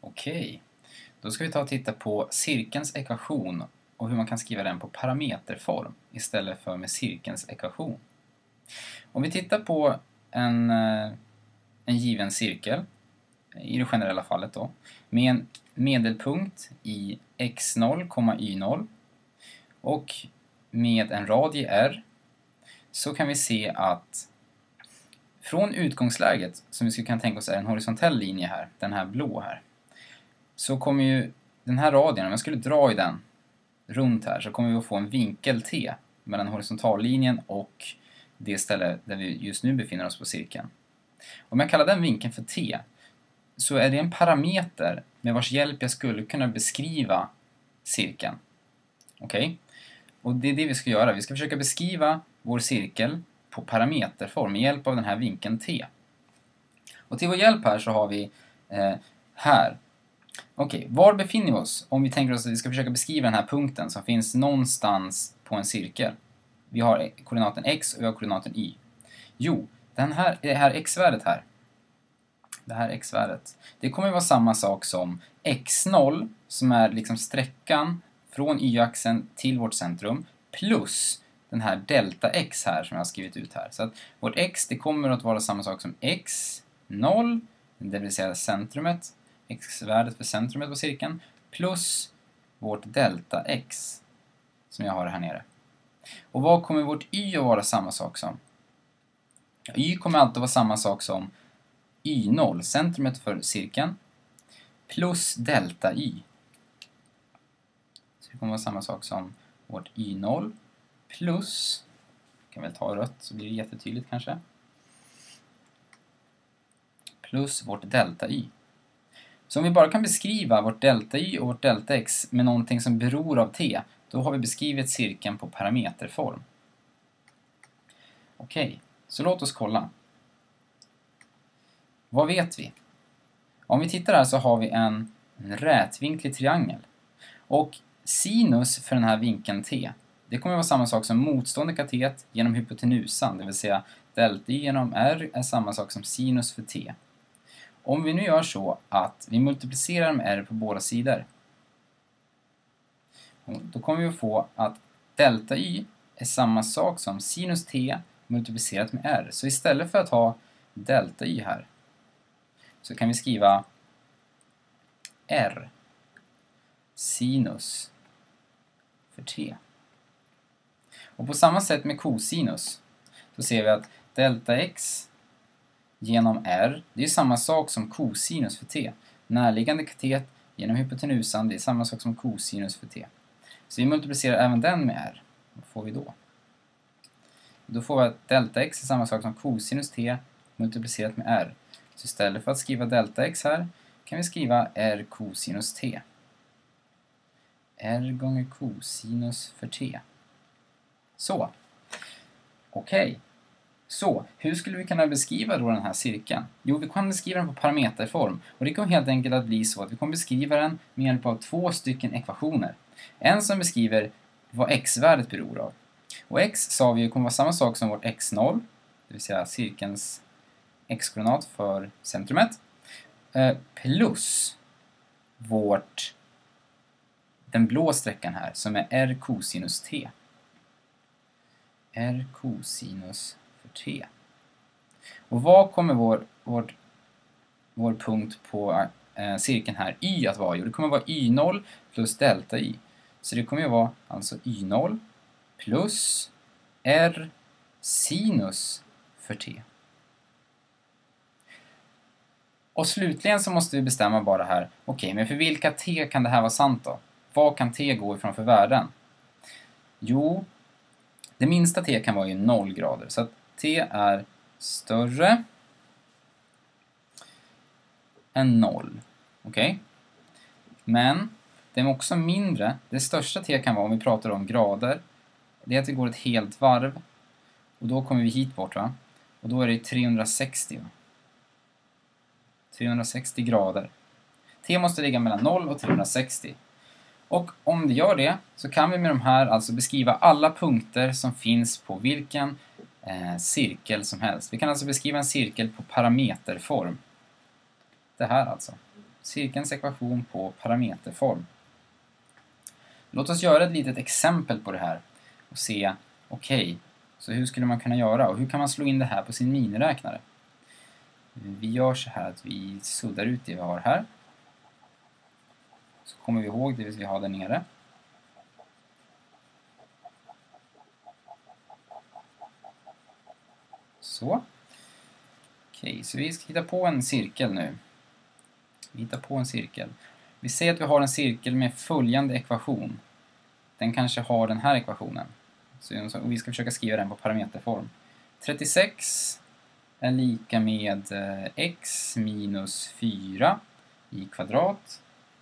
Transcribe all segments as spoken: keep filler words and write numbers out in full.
Okej, då ska vi ta och titta på cirkelns ekvation och hur man kan skriva den på parameterform istället för med cirkelns ekvation. Om vi tittar på en, en given cirkel, i det generella fallet då, med en medelpunkt i x noll, y noll och med en radie r, så kan vi se att från utgångsläget, som vi skulle kunna tänka oss är en horisontell linje här, den här blå här, så kommer ju den här radien, om jag skulle dra i den runt här, så kommer vi att få en vinkel t mellan horisontallinjen och det ställe där vi just nu befinner oss på cirkeln. Om jag kallar den vinkeln för t, så är det en parameter med vars hjälp jag skulle kunna beskriva cirkeln. Okej? Okay? Och det är det vi ska göra. Vi ska försöka beskriva vår cirkel på parameterform med hjälp av den här vinkeln t. Och till vår hjälp här så har vi eh, här. Okej, okay, var befinner vi oss om vi tänker oss att vi ska försöka beskriva den här punkten som finns någonstans på en cirkel? Vi har koordinaten x och vi har koordinaten y. Jo, den här, det här x-värdet här, det här x-värdet, det kommer att vara samma sak som x noll, som är liksom sträckan från y-axeln till vårt centrum, plus den här delta x här som jag har skrivit ut här. Så att vårt x, det kommer att vara samma sak som x noll, det vill säga centrumet, x-värdet för centrumet på cirkeln, plus vårt delta x som jag har här nere. Och vad kommer vårt y att vara samma sak som? Y kommer alltid vara samma sak som y noll, centrumet för cirkeln, plus delta y. Så det kommer vara samma sak som vårt y noll plus, kan väl ta rött så blir det jättetydligt kanske, plus vårt delta y. Så om vi bara kan beskriva vårt delta y och vårt delta x med någonting som beror av t, då har vi beskrivit cirkeln på parameterform. Okej, så låt oss kolla. Vad vet vi? Om vi tittar här så har vi en, en rätvinklig triangel. Och sinus för den här vinkeln t, det kommer att vara samma sak som motstående katet genom hypotenusan, det vill säga delta y genom r är samma sak som sinus för t. Om vi nu gör så att vi multiplicerar med r på båda sidor, då kommer vi att få att delta y är samma sak som sinus t multiplicerat med r. Så istället för att ha delta y här, så kan vi skriva r sinus för t. Och på samma sätt med kosinus, så ser vi att delta x genom r, det är samma sak som kosinus för t. Närliggande katet genom hypotenusan, det är samma sak som kosinus för t. Så vi multiplicerar även den med r. Vad får vi då? Då får vi att delta x är samma sak som kosinus t multiplicerat med r. Så istället för att skriva delta x här kan vi skriva r kosinus t. R gånger kosinus för t. Så. Okej. Okay. Så, hur skulle vi kunna beskriva då den här cirkeln? Jo, vi kan beskriva den på parameterform. Och det kommer helt enkelt att bli så att vi kommer beskriva den med hjälp av två stycken ekvationer. En som beskriver vad x-värdet beror av. Och x sa vi kommer vara samma sak som vårt x noll, det vill säga cirkelns x-koordinat för centrumet, plus vårt, den blå sträckan här som är r kosinus t. R kosinus för t. Och vad kommer vår, vår, vår punkt på eh, cirkeln här y att vara? Jo, det kommer vara y noll plus delta y. Så det kommer ju vara alltså y noll plus r sinus för t. Och slutligen så måste vi bestämma bara här, okej, okay, men för vilka t kan det här vara sant då? Vad kan t gå ifrån för värden? Jo, det minsta t kan vara ju noll grader, så att t är större än noll. Okej? Okay? Men det är också mindre, det största t kan vara, om vi pratar om grader, det är att vi går ett helt varv. Och då kommer vi hit bort, va? Och då är det trehundrasextio. trehundrasextio grader. T måste ligga mellan noll och trehundrasextio. Och om det gör det så kan vi med de här alltså beskriva alla punkter som finns på vilken eh, cirkel som helst. Vi kan alltså beskriva en cirkel på parameterform. Det här alltså. cirkelns ekvation på parameterform. Låt oss göra ett litet exempel på det här och se, okej, okay, så hur skulle man kunna göra och hur kan man slå in det här på sin miniräknare? Vi gör så här att vi suddar ut det vi har här. Så kommer vi ihåg det vi har där nere. Så. Okej, okay, så vi ska hitta på en cirkel nu. Vi hittar på en cirkel. Vi säger att vi har en cirkel med följande ekvation. Den kanske har den här ekvationen. Så, och vi ska försöka skriva den på parameterform. trettiosex är lika med eh, x minus fyra i kvadrat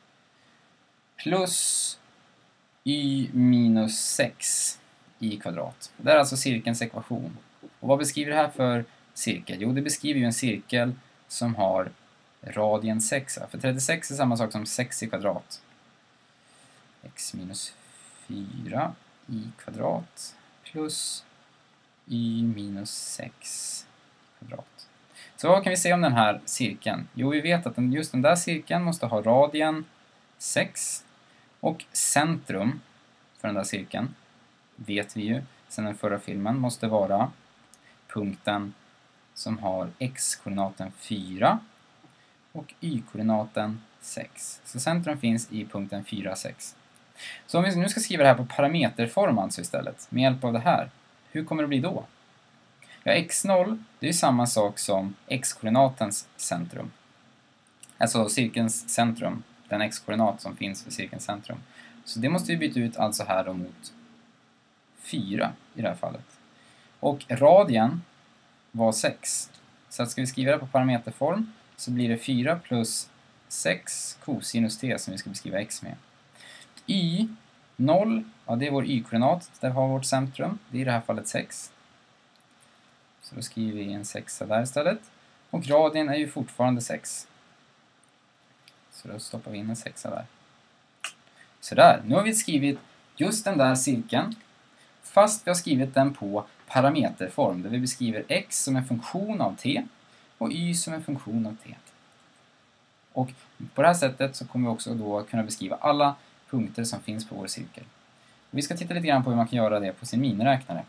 plus y minus sex i kvadrat. Det är alltså cirkelns ekvation. Och vad beskriver det här för cirkel? Jo, det beskriver ju en cirkel som har radien sex. För trettiosex är samma sak som sex i kvadrat. X minus fyra i kvadrat plus y minus sex i kvadrat. Så vad kan vi säga om den här cirkeln? Jo, vi vet att den, just den där cirkeln måste ha radien sex och centrum för den där cirkeln, vet vi ju sedan den förra filmen, måste vara punkten som har x-koordinaten fyra och y-koordinaten sex. Så centrum finns i punkten fyra, sex. Så om vi nu ska skriva det här på parameterform alltså istället, med hjälp av det här, hur kommer det bli då? Ja, x noll, det är samma sak som x-koordinatens centrum. Alltså cirkelns centrum, den x-koordinat som finns för cirkelns centrum. Så det måste vi byta ut alltså här då mot fyra i det här fallet. Och radien var sex. Så att ska vi skriva det på parameterform så blir det fyra plus sex cosinus t som vi ska beskriva x med. Y noll, ja det är vår y-koordinat, där har vårt centrum, det är i det här fallet sex. Så då skriver vi en sexa där istället. Och radien är ju fortfarande sex. Så då stoppar vi in en sexa där. Så där, nu har vi skrivit just den där cirkeln, fast vi har skrivit den på parameterform, där vi beskriver x som en funktion av t och y som en funktion av t. Och på det här sättet så kommer vi också då kunna beskriva alla punkter som finns på vår cirkel. Och vi ska titta lite grann på hur man kan göra det på sin miniräknare.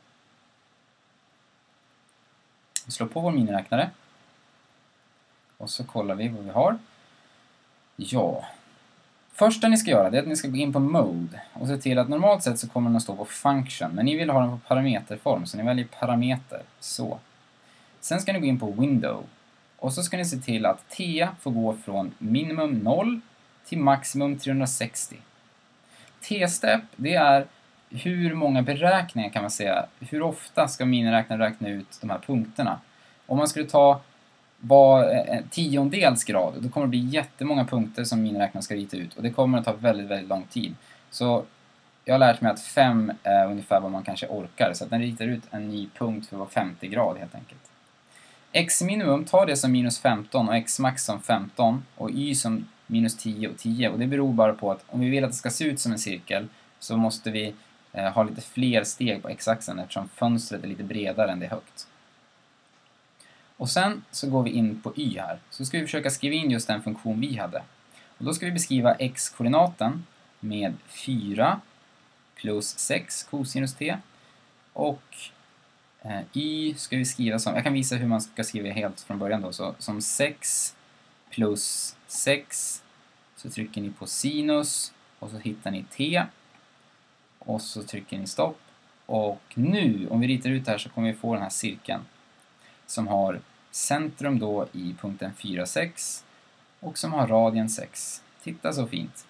Vi slår på vår miniräknare och så kollar vi vad vi har. Ja, första ni ska göra det är att ni ska gå in på mode och se till att normalt sett så kommer den att stå på function, men ni vill ha den på parameterform så ni väljer parameter, så. Sen ska ni gå in på window och så ska ni se till att t får gå från minimum noll till maximum trehundrasextio. T-step, det är hur många beräkningar kan man säga, hur ofta ska miniräknaren räkna ut de här punkterna. Om man skulle ta var en tiondels grad, då kommer det bli jättemånga punkter som miniräknaren ska rita ut och det kommer att ta väldigt, väldigt lång tid. Så jag har lärt mig att fem är ungefär vad man kanske orkar, så att den ritar ut en ny punkt för var femtio grad helt enkelt. X-minimum tar det som minus femton och x-max som femton och y som minus tio och tio, och det beror bara på att om vi vill att det ska se ut som en cirkel så måste vi eh, ha lite fler steg på x-axeln eftersom fönstret är lite bredare än det är högt. Och sen så går vi in på y här. Så ska vi försöka skriva in just den funktion vi hade. Och då ska vi beskriva x-koordinaten med fyra plus sex cosinus t. Och eh, y ska vi skriva som, jag kan visa hur man ska skriva helt från början då. Så som sex plus sex, så trycker ni på sinus och så hittar ni t. Och så trycker ni stopp. Och nu, om vi ritar ut här så kommer vi få den här cirkeln som har centrum då i punkten fyra, sex och som har radien sex. Titta så fint.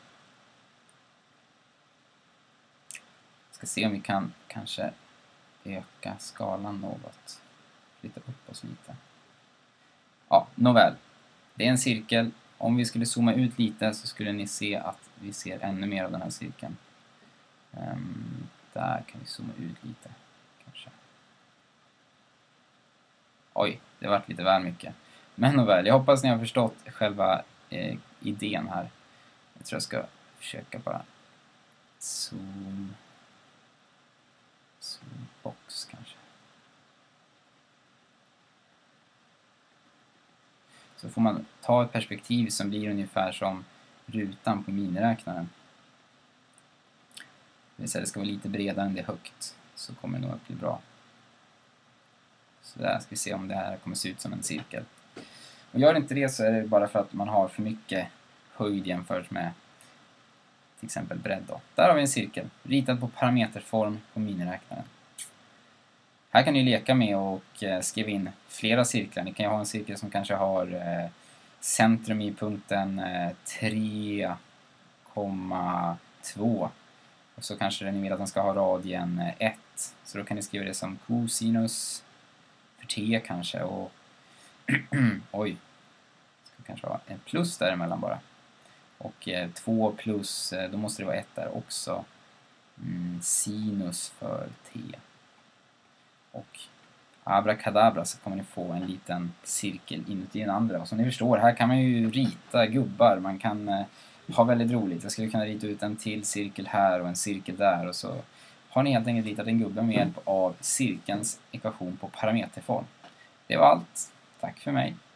Ska se om vi kan kanske öka skalan något. Flytta upp oss lite. Ja, nåväl. Det är en cirkel. Om vi skulle zooma ut lite så skulle ni se att vi ser ännu mer av den här cirkeln. Um, där kan vi zooma ut lite. Kanske. Oj, det har varit lite väl mycket. Men nåväl, jag hoppas ni har förstått själva eh, idén här. Jag tror jag ska försöka bara zoom, zoom box kanske. Så får man ta ett perspektiv som blir ungefär som rutan på miniräknaren. Det vill säga det ska vara lite bredare än det är högt, så kommer det nog att bli bra. Så där ska vi se om det här kommer se ut som en cirkel. Och gör inte det så är det bara för att man har för mycket höjd jämfört med till exempel bredd då. Där har vi en cirkel, ritad på parameterform på miniräknaren. Här kan ni leka med och eh, skriva in flera cirklar. Ni kan ju ha en cirkel som kanske har eh, centrum i punkten eh, tre komma två. Och så kanske ni vill att den ska ha radien eh, ett. Så då kan ni skriva det som cosinus för t kanske. Och oj, ska kanske ha en plus däremellan bara. Och eh, två plus, eh, då måste det vara ett där också. Mm, sinus för t. Och abrakadabra så kommer ni få en liten cirkel inuti den andra. Och som ni förstår, här kan man ju rita gubbar. Man kan eh, ha väldigt roligt. Jag skulle kunna rita ut en till cirkel här och en cirkel där. Och så har ni helt enkelt ritat en gubbe med hjälp av cirkelns ekvation på parameterform. Det var allt. Tack för mig.